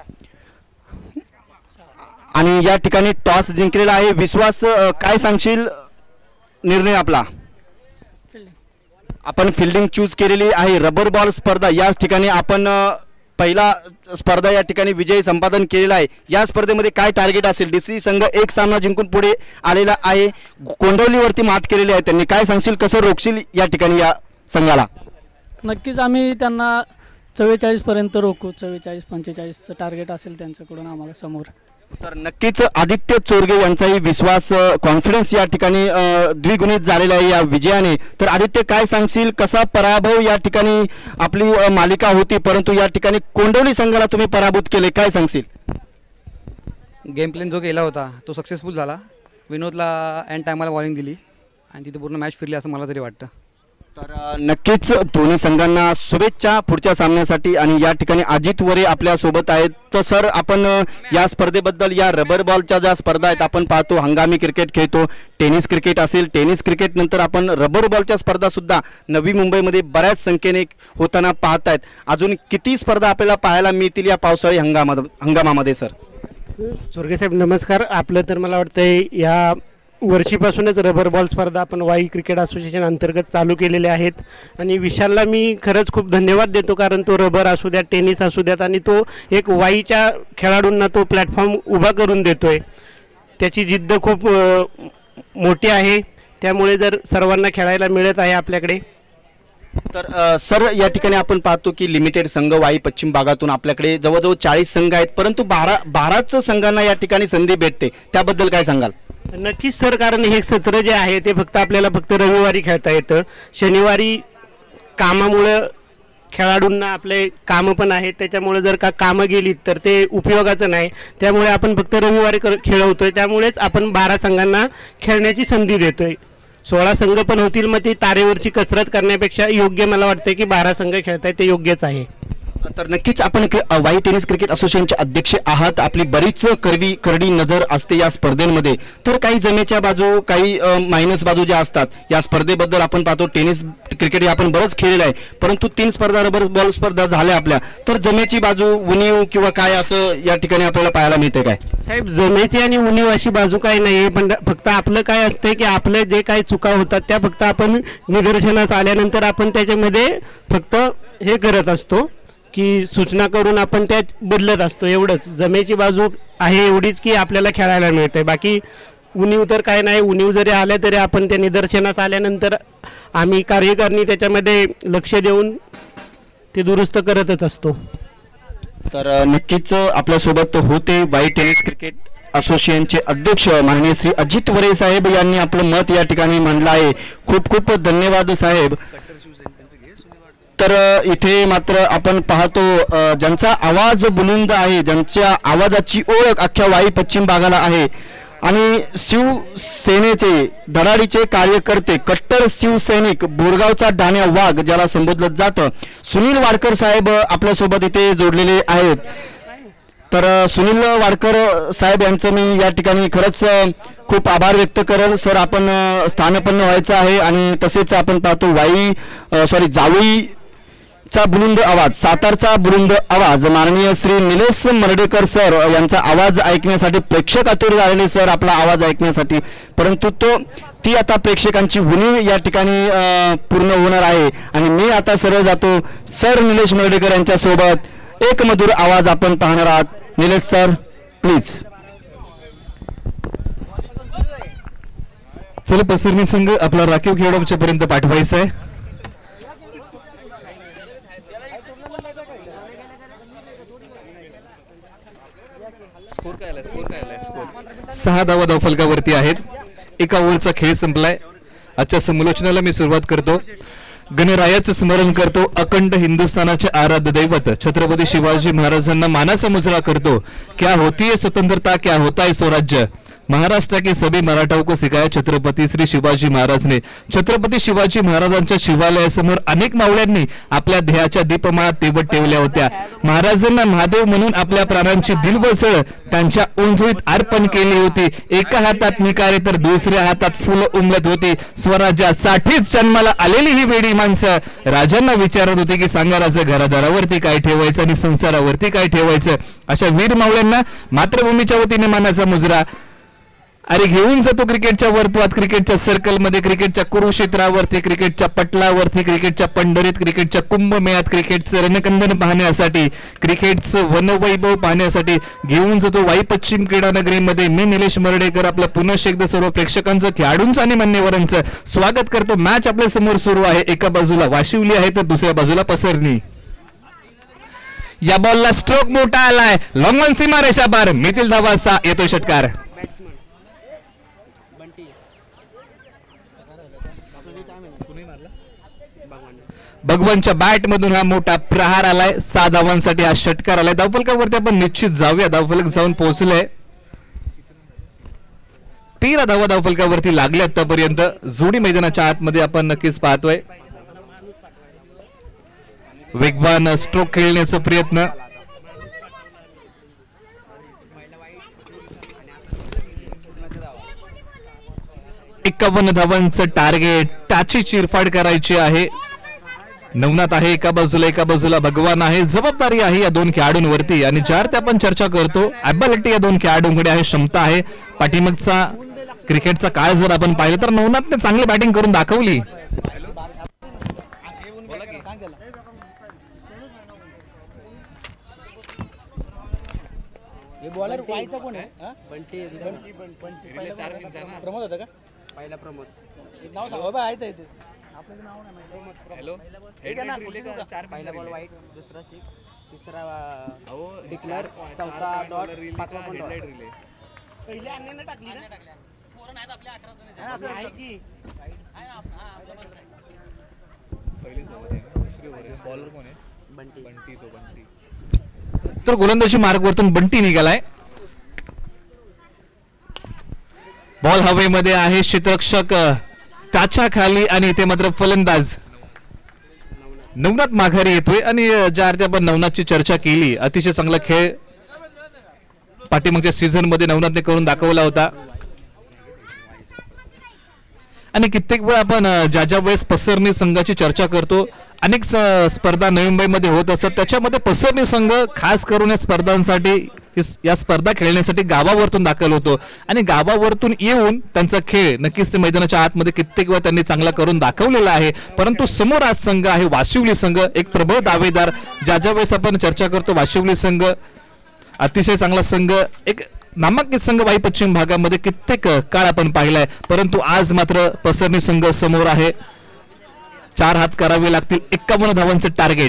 आणि या ठिकाणी टॉस जिंकलेला आहे विश्वास. काय सांगशील निर्णय आपला? आपण फिल्डिंग चूज केलेली आहे. रबर बॉल स्पर्धा या ठिकाणी आपण पहिला स्पर्धा या ठिकाणी विजय संपादन केलेला आहे. या स्पर्धेमध्ये काय टार्गेट असेल? डी सी संघ एक सामना जिंकून पुढे आलेला आहे. कोंडवलीवरती मात केलेली आहे त्यांनी. काय सांगशील, कसं रोखशील या ठिकाणी या संघाला? नक्कीच आम्ही त्यांना चव्वेचाळीस पर्यंत रोखू. चव्वेचाळीस पंचेचाळीसचं टार्गेट असेल त्यांच्याकडून आम्हाला समोर. तर नक्कीच आदित्य चोरगे यांचाही विश्वास, कॉन्फिडन्स या ठिकाणी द्विगुणित झालेला आहे या विजयाने. तर आदित्य काय सांगशील, कसा पराभव या ठिकाणी आपली मालिका होती परंतु या ठिकाणी कोंडवली संघाला तुम्ही पराभूत केले, काय सांगशील? गेम प्लॅन जो केला होता तो सक्सेसफुल झाला. विनोदला एंड टायमाला वॉर्निंग दिली आणि तिथे पूर्ण मॅच फिरली असं मला तरी वाटतं. तर नक्कीच दोन्ही संघांना शुभेच्छा पुढच्या सामन्यासाठी. आणि या ठिकाणी अजित वरे आपल्या सोबत आहेत. तर सर आपण या स्पर्धेबद्दल, या रबर बॉलच्या ज्या स्पर्धा आहेत आपण पाहतो, हंगामी क्रिकेट खेळतो, टेनिस क्रिकेट असेल, टेनिस क्रिकेट नंतर आपण रबर बॉलच्या स्पर्धा सुद्धा नवी मुंबईमध्ये बऱ्याच संख्येने होताना पाहत आहेत. अजून किती स्पर्धा आपल्याला पाहायला मिळतील या पावसाळी हंगामा हंगामामध्ये? सर चोरगे साहेब नमस्कार. आपलं तर मला वाटतंय या वर्षीपासूनच रबर बॉल स्पर्धा आपण वाई क्रिकेट असोसिएशन अंतर्गत चालू केलेले आहेत. आणि विशालला मी खरंच खूप धन्यवाद देतो, कारण तो रबर असू द्या, टेनिस असू द्यात, आणि तो एक वाईच्या खेळाडूंना तो प्लॅटफॉर्म उभा करून देतो आहे. त्याची जिद्द खूप मोठी आहे. त्यामुळे जर सर्वांना खेळायला मिळत आहे आपल्याकडे. तर अ, सर या ठिकाणी आपण पाहतो की लिमिटेड संघ वाई पश्चिम भागातून आपल्याकडे जवळजवळ चाळीस संघ आहेत, परंतु बारा बाराच संघांना या ठिकाणी संधी भेटते, त्याबद्दल काय सांगाल? नक्कीच सर, कारण हे सत्र जे आहे ते फक्त आपल्याला फक्त रविवारी खेळता येतं. शनिवारी कामामुळं खेळाडूंना आपले कामं पण आहेत, त्याच्यामुळे जर का कामं गेलीत तर ते उपयोगाचं नाही. त्यामुळे आपण फक्त रविवारी कर खेळवतोय, त्यामुळेच आपण बारा संघांना खेळण्याची संधी देतोय. सोळा संघ पण होतील, मग ती तारेवरची कसरत करण्यापेक्षा योग्य मला वाटतं की बारा संघ खेळताय ते योग्यच आहे. तर नक्कीच आपण क्रि- अ, वाई टेनिस क्रिकेट असोसिएशनचे अध्यक्ष आहात. आपली बरीच करवी करडी नजर असते या स्पर्धेमध्ये. तर काही जमेच्या बाजू, काही अ, मायनस बाजू ज्या असतात या स्पर्धेबद्दल आपण पाहतो. टेनिस क्रिकेट हे आपण बरंच खेळलेलं आहे, परंतु तीन स्पर्धा रबर बॉल स्पर्धा झाल्या आपल्या. तर जमेची बाजू, उणीव किंवा काय असं या ठिकाणी आपल्याला पाहायला मिळते काय? साहेब, जमेची आणि उणीव अशी बाजू काही नाही आहे, पण फक्त आपलं काय असतं की आपले जे काही चुका होतात त्या फक्त आपण निदर्शनास आल्यानंतर आपण त्याच्यामध्ये फक्त हे करत असतो की सूचना करून आपण त्या बदलत असतो, एवढंच. जमेची बाजू आहे एवढीच की आपल्याला खेळायला मिळते. बाकी उणीव तर काय नाही. उणीव जरी आल्या तरी आपण त्या निदर्शनास आल्यानंतर आम्ही कार्यकारिणी त्याच्यामध्ये लक्ष देऊन ते दुरुस्त करतच असतो. तर अ, नक्कीच अ, आपल्यासोबत होते वाई टेनिस क्रिकेट असोसिएशनचे अध्यक्ष माननीय श्री अजित वरे साहेब यांनी आपलं मत या ठिकाणी मांडलं आहे. खूप खूप धन्यवाद साहेब. तर अ, इथे मात्र आपण पाहतो अ, ज्यांचा आवाज बुलंद आहे, ज्यांच्या आवाजाची ओळख अख्ख्या वाई पश्चिम भागाला आहे आणि शिवसेनेचे धडाडीचे कार्यकर्ते, कट्टर शिवसैनिक, बोरगावचा डाण्या वाघ ज्याला संबोधलं जातं, सुनील वाडकर साहेब आपल्यासोबत इथे जोडलेले आहेत. तर अ, सुनील वाडकर साहेब यांचं मी या ठिकाणी खरंच अ, खूप आभार व्यक्त करेल. सर, आपण अ, स्थानपन्न व्हायचं आहे आणि तसेच आपण पाहतो वाई सॉरी जावळी चा बुलंद आवाज, सातारचा बुलंद आवाज माननीय श्री निलेश मर्डेकर सर यांचा आवाज ऐकण्यासाठी प्रेक्षक आतुर झालेले सर आपला आवाज ऐकण्यासाठी, परंतु तो ती आता प्रेक्षकांची उणीव या ठिकाणी अ, पूर्ण होणार आहे आणि मी आता सरळ जातो सर निलेश मर्डेकर यांच्या सोबत एक मधुर आवाज आपण पाहणार आहात. Nilesh sir please. चला पसरणी संघ आपला राखीव खेळाडूच्या पर्यंत पाठवायचा आहे. स्कोर काय आला स्कोर काय आला स्कोर सहा धावा धावफलकावरती आहेत. एका ओव्हरचा खेळ संपलाय. आजच्या समालोचनाला मी सुरुवात करतो. गणरायाचं स्मरण करतो. अखंड हिंदुस्थानाचे आराध्य दैवत छत्रपती शिवाजी महाराजांना मानाचा मुजरा करतो. क्या होती है स्वतंत्रता, क्या होता है स्वराज्य. महाराष्ट्र के सभी मराठाओं को सिखाया छत्रपती श्री शिवाजी महाराज ने. छत्रपती शिवाजी महाराजांच्या शिवालयासमोर अनेक मावळ्यांनी आपल्या ध्येयाच्या दीपमाळा तेवत ठेवल्या होत्या. महाराजांना महादेव म्हणून आपल्या प्राणांची दिलबसळ त्यांच्या उंचीत अर्पण केली होती. एका हातात निकारे तर दुसऱ्या हातात फुलं उमलत होती. स्वराज्यासाठीच जन्माला आलेली ही वेडी माणसं राजांना विचारत होती की सांगा राजा, घरादारावरती काय ठेवायचं आणि संसारावरती काय ठेवायचं. अशा वीर मावळ्यांना मातृभूमीच्या वतीने मानाचा मुजरा. अरे घेऊन जातो क्रिकेटच्या वर्तुळात, क्रिकेटच्या सर्कलमध्ये, क्रिकेटच्या कुरुक्षेत्रावरती, क्रिकेटच्या पटलावरती, क्रिकेटच्या पंढरीत, क्रिकेटच्या कुंभमेळ्यात, क्रिकेटचं रणकंदन पाहण्यासाठी, क्रिकेटचं वनवैभव पाहण्यासाठी घेऊन जातो वाई पश्चिम क्रीडा नगरीमध्ये. मी निलेश मर्डेकर आपलं पुनश्च एकदा सर्व प्रेक्षकांचं, खेळाडूंचं आणि मान्यवरांचं स्वागत करतो. मॅच आपल्या समोर सुरू आहे. एका बाजूला वाशिवली आहे तर दुसऱ्या बाजूला पसरणी. या बॉलला स्ट्रोक मोठा आलाय. लॉंग ऑन सीमा रेषा पार. मिथिल धावासा येतोय षटकार. भगवानच्या बॅट मधून हा मोठा प्रहार आलाय. सहा धावांसाठी हा षटकार आलाय. धावफलकावरती आपण निश्चित जाऊया. धावफलक जाऊन पोहोचलंय. तेरा धावा धावफलकावरती लागल्या आतापर्यंत. जोडी मैदानाच्या आतमध्ये आपण नक्कीच पाहतोय. वेगवान स्ट्रोक खेळण्याचा प्रयत्न. एकावन्न धावांचं टार्गेट. टाची चिरफाड करायची आहे. नवनाथ आहे एका बाजूला, एका बाजूला भगवान आहे. जबाबदारी आहे या दोन खेळाडूंवरती आणि ज्यावर ते आपण चर्चा करतो ॲबिलिटी या दोन खेळाडूंकडे आहे, क्षमता आहे. पाठीमागचा क्रिकेटचा काळ जर आपण पाहिलं तर नवनाथने चांगली बॅटिंग करून दाखवली. बॉलर वाईचा कोण आहे? बंटी बंटी प्रमोद होता का? पहिला प्रमोद पहिला बॉल वाईट, दुसरा सिक्स, तिसरा डिक्लेअर, चौथा डॉट, पाचवा पण डॉट. पहिले अन्याने टाकली ना आहे की तर गोलंदाजी मार्गवरतून बंटी निघालाय. बॉल हवेमध्ये आहे, क्षेत्ररक्षक त्याच्या खाली आणि इथे मात्र फलंदाज नवनाथ माघारी येतोय. आणि ज्या अर्थी आपण नवनाथची चर्चा केली, अतिशय चांगला खेळ पाठीमागच्या सीझन मध्ये नवनाथने करून दाखवला होता. आणि कित्येक वेळा आपण ज्या ज्या वेळेस पसरणी संघाची चर्चा करतो, अनेक स्पर्धा नवी मुंबईमध्ये होत असतात, त्याच्यामध्ये पसरणी संघ खास करून या स्पर्धांसाठी या स्पर्धा खेळण्यासाठी गावावरतून दाखल होतो. आणि गावावरतून येऊन त्यांचा खेळ नक्कीच ते मैदानाच्या आतमध्ये कित्येक वेळा त्यांनी चांगला करून दाखवलेला आहे. परंतु समोर आज संघ आहे वाशिवली संघ, एक प्रबळ दावेदार. ज्या ज्या वेळेस आपण चर्चा करतो वाशिवली संघ अतिशय चांगला संघ, एक नामांकित संघ वाई पश्चिम भागामध्ये कित्येक काळ आपण पाहिलाय. परंतु आज मात्र पसरणी संघ समोर आहे. चार हात करावे लागतील, एक्कावन्न धावांचे टार्गेट.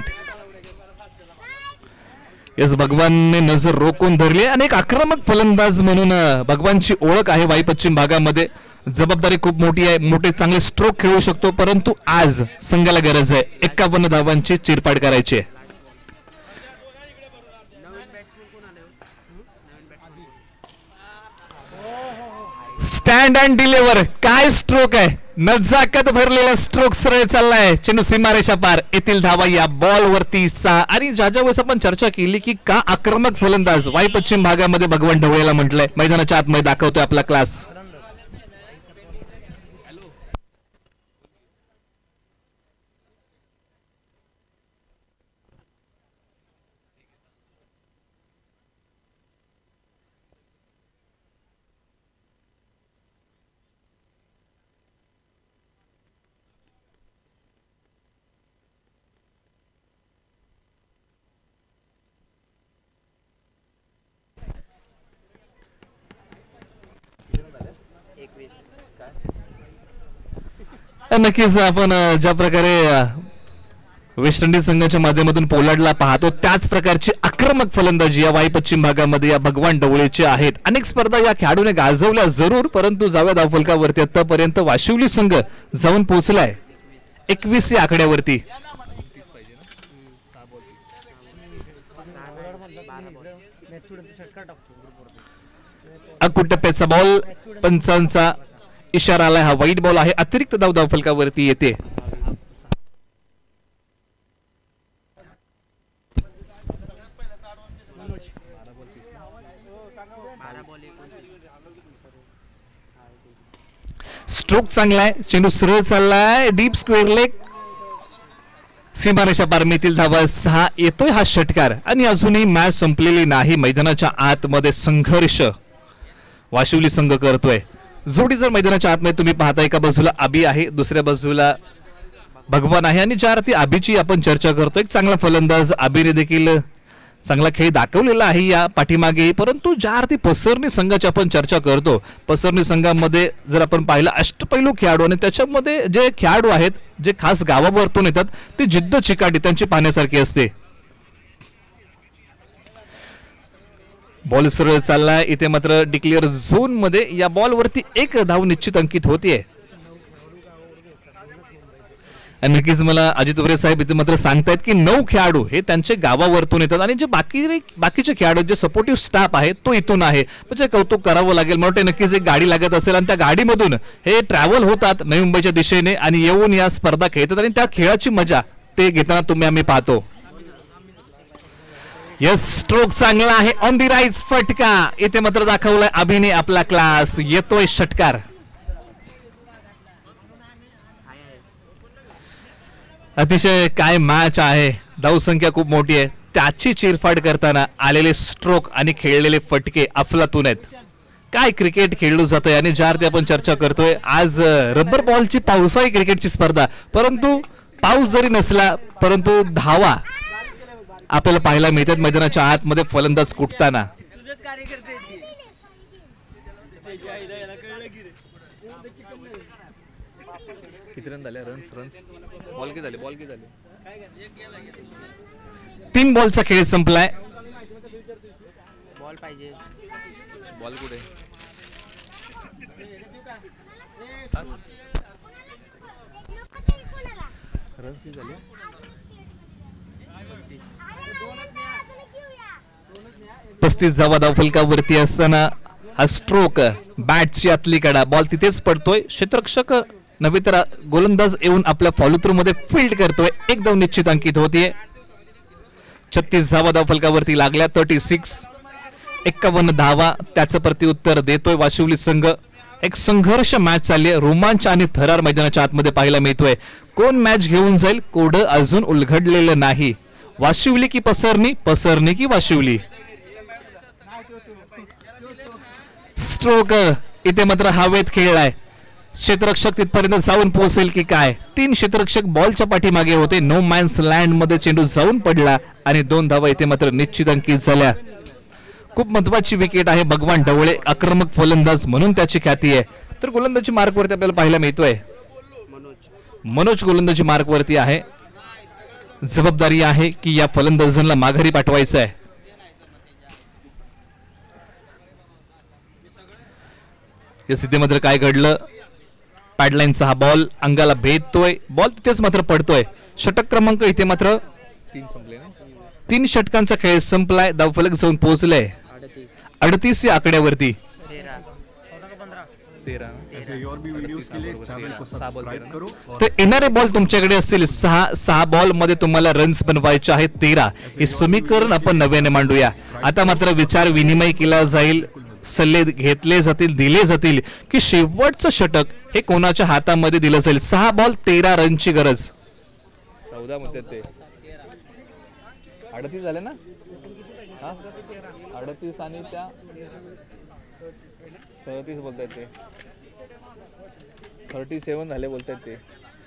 यस, भगवानने नजर रोखून धरली आणि एक आक्रमक फलंदाज म्हणून भगवानची ओळख आहे वाई पश्चिम भागामध्ये. जबाबदारी खूप मोठी आहे, मोठे चांगले स्ट्रोक खेळू शकतो. परंतु आज संघाला गरज आहे एक्कावन्न धावांची चिरफाड करायची. स्टँड अँड डिलिव्हर, काय स्ट्रोक आहे, नजाकत भरलेला स्ट्रोक सरळ चाललाय, चेंडू सीमारेषा पार, येथील धावा या बॉल वरती सहा. आणि ज्या ज्या वेळेस आपण चर्चा केली की का आक्रमक फलंदाज वाई पश्चिम भागामध्ये भगवान ढवळेला म्हटलंय, मैदानाच्या आतमध्ये दाखवतोय आपला क्लास. नक्कीच आपण ज्या प्रकारे वेस्ट इंडिज संघाच्या माध्यमातून पोलार्डला पाहतो, त्याच प्रकारची आक्रमक फलंदाजी या वाई पश्चिम भागामध्ये या भगवान ढवळेचे आहेत. अनेक स्पर्धा या खेळाडूने गाजवल्या जरूर, परंतु जाव्या धावफलकावरती आतापर्यंत वाशिवली संघ जाऊन पोहोचलाय एकवीस या आकड्यावरती. अकुट टप्प्याचा बॉल, पंचांचा इशारा आलाय, हा वाईट बॉल आहे. अतिरिक्त धाव धावफलकावरती येते. स्ट्रोक चांगला आहे, चेंडू सरळ चाललाय, डीप स्क्वेअर लेग, सीमारेषा पार, मिळतील धावा सहा. येतोय हा षटकार आणि अजूनही मॅच संपलेली नाही. मैदानाच्या आतमध्ये संघर्ष वाशिवली संघ करतोय. जोडी जर मैदानाच्या आतमध्ये तुम्ही पाहता, एका बाजूला आबी आहे, दुसऱ्या बाजूला भगवान आहे. आणि ज्या अर्थी आबीची आपण चर्चा करतो, एक चांगला फलंदाज आबीने देखील चांगला खेळ दाखवलेला आहे या पाठीमागे. परंतु ज्या अर्थी पसरणी संघाची आपण चर्चा करतो, पसरणी संघामध्ये जर आपण पाहिलं अष्टपैलू खेळाडू, आणि त्याच्यामध्ये जे खेळाडू आहेत जे खास गावावरतून येतात, ते जिद्द चिकाटी त्यांची पाहण्यासारखी असते. बॉल सरळ चाललाय, इथे मात्र डिक्लेअर झोन मध्ये या बॉल वरती एक धाव निश्चित अंकित होतीये. नक्कीच मला अजित उबरे साहेब इथे मात्र सांगतायत की नऊ खेळाडू हे त्यांच्या गावावरतून येतात आणि जे बाकी बाकीचे खेळाडू जे सपोर्टिव्ह स्टाफ आहे तो इथून आहे. म्हणजे कौतुक करावं लागेल. मला वाटतं नक्कीच एक गाडी लागत असेल आणि त्या गाडीमधून हे ट्रॅव्हल होतात नवी मुंबईच्या दिशेने आणि येऊन या स्पर्धा खेळतात आणि त्या खेळाची मजा ते घेताना तुम्ही आम्ही पाहतो. यस, स्ट्रोक चांगला आहे, ऑन दी राईज फटका. इथे मात्र दाखवलाय अभिनय आपला क्लास. येतोय षटकार. अतिशय काय मॅच आहे, धावसंख्या खूप मोठी आहे, त्याची चिरफाड करताना आलेले स्ट्रोक आणि खेळलेले फटके अफलातून आहेत. काय क्रिकेट खेळलं जातंय. आणि ज्या अर्थी आपण चर्चा करतोय, आज रबर बॉलची पावसाळी क्रिकेटची स्पर्धा, परंतु पाऊस जरी नसला परंतु धावा आपल्याला पाहायला मिळतात मैदानाच्या आतमध्ये फलंदाज कुटताना. किती रन झाले रन्स रन्स बॉल किती झाले बॉल किती झाले तीन बॉलचा खेळ संपलाय बॉल पाहिजे बॉल कुठे रन्स किती झाले पस्तीस धावा धावफलकावरती असताना हा स्ट्रोक बॅटची आतली कडा बॉल तिथेच पडतोय क्षेत्ररक्षक नव्हे तर गोलंदाज येऊन आपल्या फॉलो थ्रू मध्ये फील्ड करतोय एकदम निश्चित अंकित होतीये छत्तीस धावा धावफलकावरती लागल्या थर्टी सिक्स एक्कावन्न धावा त्याचं प्रत्युत्तर देतोय वाशिवली संघ एक संघर्ष मॅच चालली आहे रोमांच आणि थरार मैदानाच्या आतमध्ये पाहायला मिळतोय कोण मॅच घेऊन जाईल कोड अजून उलगडलेलं नाही वाशिवली की पसरणी पसरणी की वाशिवली स्ट्रोक इथे मात्र हवेत खेळलाय क्षेत्ररक्षक तिथपर्यंत जाऊन पोहोचेल की काय तीन क्षेत्ररक्षक बॉलच्या पाठीमागे होते नो मॅन्स लँड मध्ये चेंडू जाऊन पडला आणि दोन धावा इथे मात्र निश्चित अंकित झाल्या खूप महत्वाची विकेट आहे भगवान ढवळे आक्रमक फलंदाज म्हणून त्याची ख्याती आहे तर गोलंदाजी मार्कवरती आपल्याला पाहायला मिळतोय मनोज गोलंदाजी मार्कवरती आहे जबाबदारी आहे की या फलंदाजांना माघारी पाठवायचं आहे या स्थितीमध्ये काय घडलं पॅडलाईनचा हा बॉल अंगाला भेदतोय बॉल तिथेच मात्र पडतोय षटक क्रमांक इथे मात्र तीन संपले तीन षटकांचा खेळ संपलाय धावफलक जाऊन पोहोचलाय अडतीस या आकड्यावरती तर येणारे बॉल तुमच्याकडे असतील सहा सहा बॉल मध्ये तुम्हाला रन्स बनवायचे आहेत तेरा हे समीकरण आपण नव्याने मांडूया आता मात्र विचार विनिमय केला जाईल सल्ले घेतले जातील दिले जातील की शेवटचं षटक हे कोणाच्या हातामध्ये दिलं जाईल सहा बॉल तेरा रनची गरज चौदा मध्ये ते अडतीस झाले ना अडतीस आणि त्या सदतीस बोलतायत ते थर्टी सेवन झाले बोलतायत ते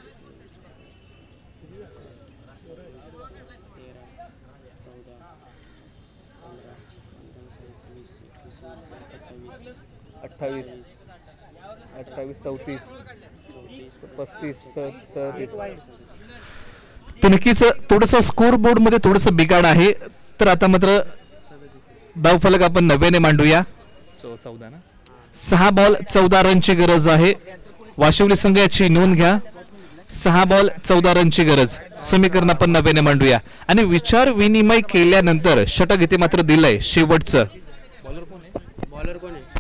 अठ्ठावीस अठ्ठावीस चौतीस पस्तीस सदतीस तर नक्कीच थोडस स्कोर बोर्ड मध्ये थोडस बिघाड आहे तर आता मात्र धावफलक आपण नव्याने मांडूया चौदा ना सहा बॉल चौदा रनची गरज आहे वाशिवली संघ याची नोंद घ्या सहा बॉल चौदा रनची गरज समीकरण आपण नव्याने मांडूया आणि विचार विनिमय केल्यानंतर षटक इथे मात्र दिलंय शेवटचं बॉलर कोण आहे बॉलर कोण आहे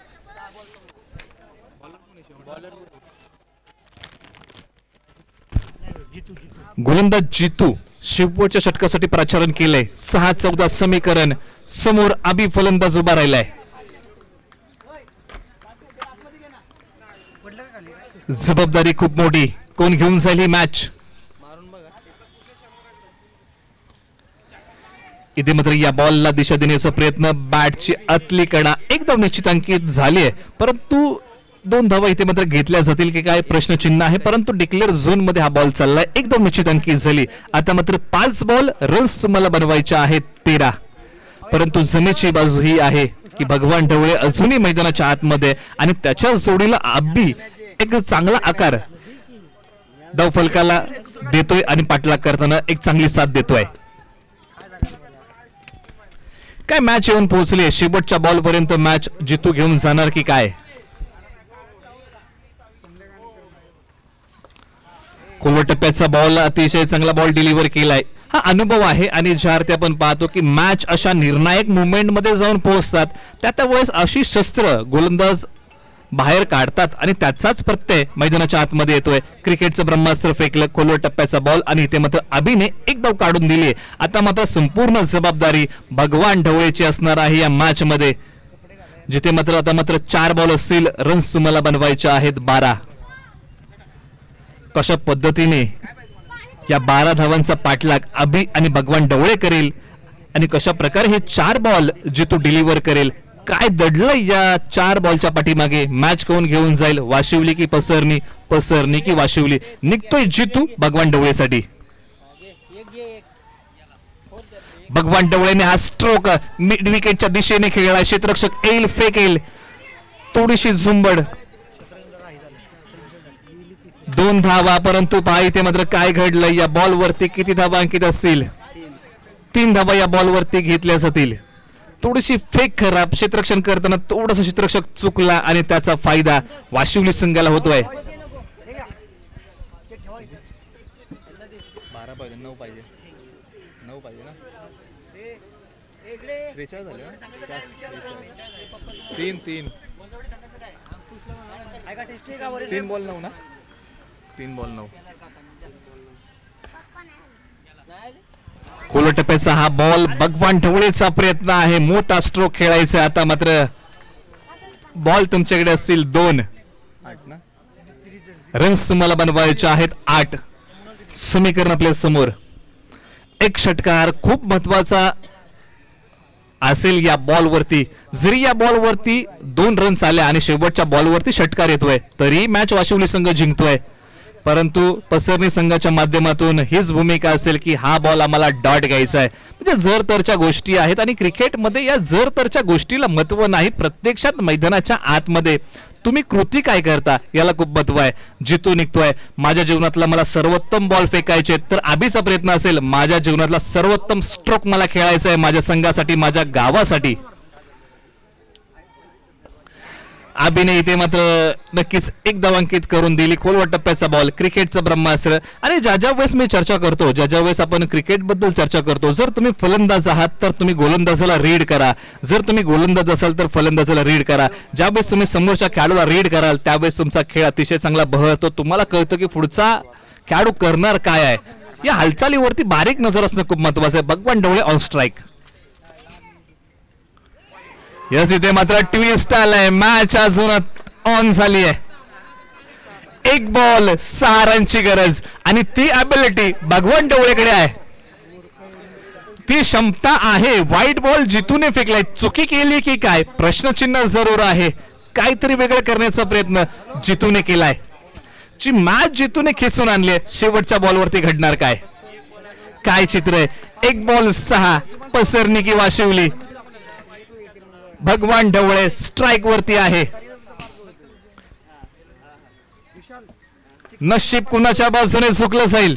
गोलंदाज जितू शेवटच्या षटकासाठी प्राचारण केलंय सहा चौदा समीकरण समोर आबी फलंदाज उभा राहिलाय जबाबदारी खूप मोठी कोण घेऊन जाईल ही मॅच इथे मात्र या बॉलला दिशा देण्याचा प्रयत्न बॅटची आतली कडा एकदम निश्चित अंकित झाली आहे परंतु दोन धावा इथे मात्र घेतल्या जातील की काय प्रश्नचिन्ह आहे परंतु डिक्लेअर झोन मध्ये हा बॉल चाललाय एकदम निश्चित अंकित झाली आता मात्र पाच बॉल रन्स तुम्हाला बनवायचे आहेत तेरा परंतु जमेची बाजू ही आहे की भगवान ढवळे अजूनही मैदानाच्या आतमध्ये आणि त्याच्या जोडीला आब्बी एक चांगला आकार धावफलकाला देतोय आणि पाठलाग करताना एक चांगली साथ देतोय काय मॅच येऊन पोहोचले शेवटच्या बॉल पर्यंत मॅच जितू घेऊन जाणार की काय खोलवर टप्प्याचा बॉल अतिशय चांगला बॉल डिलिव्हर केलाय हा अनुभव आहे आणि ज्या अर्थी आपण पाहतो की मॅच अशा निर्णायक मुवमेंट मध्ये जाऊन पोहोचतात त्या त्या वेळेस अशी शस्त्र गोलंदाज बाहेर काढतात आणि त्याचाच प्रत्यय मैदानाच्या आतमध्ये येतोय क्रिकेटचं ब्रह्मास्त्र फेकलं खोलवर टप्प्याचा बॉल आणि इथे मात्र अभिने एक धाव काढून दिली आता मात्र संपूर्ण जबाबदारी भगवान ढवळेची असणार आहे या मॅच मध्ये जिथे मात्र आता मात्र चार बॉल असतील रन्स तुम्हाला बनवायचे आहेत बारा कशा पद्धतीने या बारा धावांचा पाठलाग अभि आणि भगवान ढवळे करेल आणि कशा प्रकारे हे चार बॉल जितू डिलिव्हर करेल काय दडलं या चार बॉलच्या पाठीमागे मॅच कोण घेऊन जाईल वाशिवली की पसरणी पसरणी की वाशिवली निघतोय जितू भगवान ढवळेसाठी भगवान ढवळेने हा स्ट्रोक मिड विकेटच्या दिशेने खेळला क्षेत्ररक्षक येईल फेकेल थोडीशी झुंबड दोन धावा, परंतु पहा इथे मात्र काय घडलं, या बॉलवरती किती धावा अंकित असतील? तीन धावा या बॉलवरती घेतल्या जातील. थोडीशी फेक खराब, क्षेत्ररक्षण करताना थोडासा क्षेत्ररक्षक चुकला आणि त्याचा फायदा वाशिवली संघाला होतोय. बारा पाहिजे नऊ पाहिजे नऊ पाहिजे ना त्रेचाळीस झाले ना? तीन तीन तीन बॉल नऊ ना तीन बॉल नऊ. खोल टप्प्याचा हा बॉल भगवान ढवळेचा प्रयत्न आहे, मोठा स्ट्रोक खेळायचा. आता मात्र बॉल तुमच्याकडे असतील दोन, आठ ना रन्स तुम्हाला बनवायचे आहेत आठ. समीकरण आपल्या समोर. एक षटकार खूप महत्वाचा असेल या बॉलवरती. जरी या बॉलवरती दोन रन्स आले आणि शेवटच्या बॉलवरती षटकार येतोय तरी मॅच वाशिवली संघ जिंकतोय, परंतु पसरणी संघाच्या माध्यमातून हीच भूमिका असेल की हा बॉल आम्हाला डॉट घ्यायचा आहे. म्हणजे जर तरच्या गोष्टी आहेत आणि क्रिकेटमध्ये या जर तरच्या गोष्टीला महत्व नाही, प्रत्यक्षात मैदानाच्या आतमध्ये तुम्ही कृती काय करता याला खूप महत्व आहे. जितू निघतोय, माझ्या जीवनातला मला सर्वोत्तम बॉल फेकायचे, तर आबीचा प्रयत्न असेल माझ्या जीवनातला सर्वोत्तम स्ट्रोक मला खेळायचा आहे माझ्या संघासाठी, माझ्या गावासाठी. आबीने इथे मात्र नक्कीच एक धावांकित करून दिली. खोलवर टप्प्याचा बॉल, क्रिकेटचं ब्रह्मास्त्र. आणि ज्या ज्या वेळेस मी चर्चा करतो, ज्या ज्या वेळेस आपण क्रिकेट बद्दल चर्चा करतो, जर तुम्ही फलंदाज आहात तर तुम्ही गोलंदाजाला रीड करा, जर तुम्ही गोलंदाज असाल तर फलंदाजाला रीड करा. ज्यावेळेस तुम्ही समोरच्या खेळाडूला रीड कराल त्यावेळेस तुमचा खेळ अतिशय चांगला बहरतो. तुम्हाला कळतं की पुढचा खेळाडू करणार काय आहे. या हालचालीवरती बारीक नजर असणं खूप महत्वाचं आहे. भगवान ढवळे ऑन स्ट्राईक. यस, इथे मात्र ट्विस्ट आलाय, मॅच अजून ऑन झाली आहे. एक बॉल सहा रनची गरज आणि ती अबिलिटी भगवान ढवळेकडे आहे, ती क्षमता आहे. व्हाईट बॉल जितूने फेकलाय, चुकी केली की काय प्रश्नचिन्ह जरूर आहे. काहीतरी वेगळं करण्याचा प्रयत्न जितूने केलाय. जी मॅच जितूने खेचून आणली, शेवटच्या बॉलवरती घडणार काय, काय चित्र आहे. एक बॉल सहा, पसरणी की वाशिवली. भगवान ढवळे स्ट्राइक वरती आहे. नशीब कुणाच्या बाजूने झुकलं जाईल.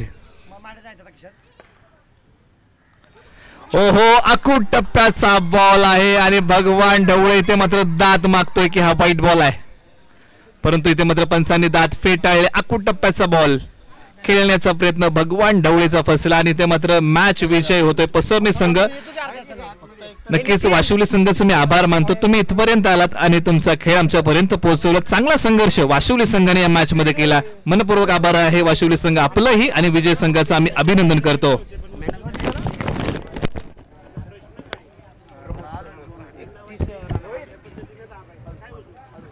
ओहो, अकूट टप्प्याचा बॉल आहे आणि भगवान ढवळे इथे मात्र दात मागतोय की हा व्हाईट बॉल आहे, परंतु इथे मात्र पंचांनी दात फेटाळले. अकूट टप्प्याचा बॉल खेळण्याचा प्रयत्न भगवान ढवळेचा फसला आणि इथे मात्र मॅच विजय होतोय पसरणी संघ. नक्कीच वाशिवली संघाचे मी आभार मानतो, तुम्ही इथपर्यंत आलात आणि तुमचा खेळ आमच्यापर्यंत पोहोचवला. चांगला संघर्ष वाशिवली संघाने या मॅच मध्ये केला, मनपूर्वक आभार आहे वाशिवली संघ आपलंही आणि विजय संघाचं आम्ही अभिनंदन करतो.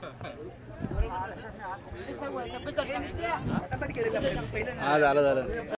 हा झालं झालं